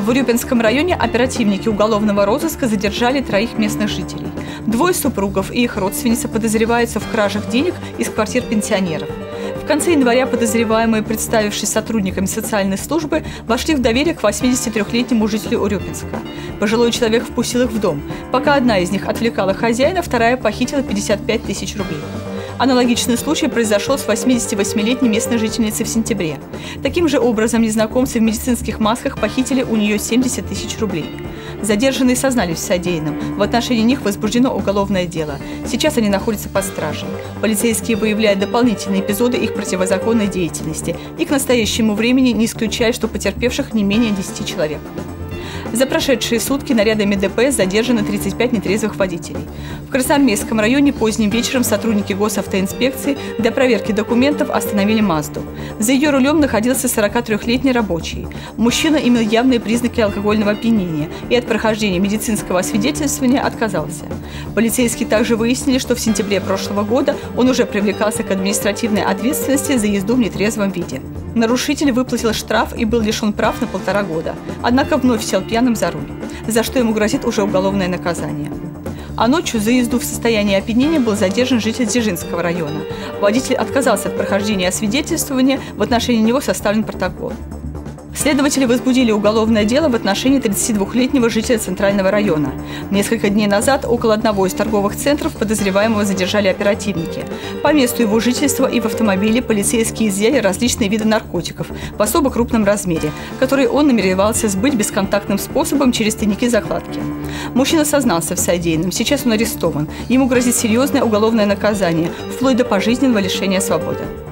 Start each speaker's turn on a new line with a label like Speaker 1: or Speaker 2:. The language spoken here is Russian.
Speaker 1: В Урюпинском районе оперативники уголовного розыска задержали 3 местных жителей. 2 супругов и их родственница подозреваются в кражах денег из квартир пенсионеров. В конце января подозреваемые, представившись сотрудниками социальной службы, вошли в доверие к 83-летнему жителю Урюпинска. Пожилой человек впустил их в дом. Пока одна из них отвлекала хозяина, вторая похитила 55 тысяч рублей. Аналогичный случай произошел с 88-летней местной жительницей в сентябре. Таким же образом незнакомцы в медицинских масках похитили у нее 70 тысяч рублей. Задержанные сознались в содеянном. В отношении них возбуждено уголовное дело. Сейчас они находятся под стражей. Полицейские выявляют дополнительные эпизоды их противозаконной деятельности и к настоящему времени не исключают, что потерпевших не менее 10 человек. За прошедшие сутки нарядами ДПС задержаны 35 нетрезвых водителей. В Красноармейском районе поздним вечером сотрудники госавтоинспекции для проверки документов остановили Мазду. За ее рулем находился 43-летний рабочий. Мужчина имел явные признаки алкогольного опьянения и от прохождения медицинского освидетельствования отказался. Полицейские также выяснили, что в сентябре прошлого года он уже привлекался к административной ответственности за езду в нетрезвом виде. Нарушитель выплатил штраф и был лишен прав на 1,5 года, однако вновь сел пьяным за руль, за что ему грозит уже уголовное наказание. А ночью за езду в состоянии опьянения был задержан житель Дзержинского района. Водитель отказался от прохождения освидетельствования, в отношении него составлен протокол. Следователи возбудили уголовное дело в отношении 32-летнего жителя Центрального района. Несколько дней назад около одного из торговых центров подозреваемого задержали оперативники. По месту его жительства и в автомобиле полицейские изъяли различные виды наркотиков в особо крупном размере, которые он намеревался сбыть бесконтактным способом через тайники-закладки. Мужчина сознался в содеянном, сейчас он арестован. Ему грозит серьезное уголовное наказание, вплоть до пожизненного лишения свободы.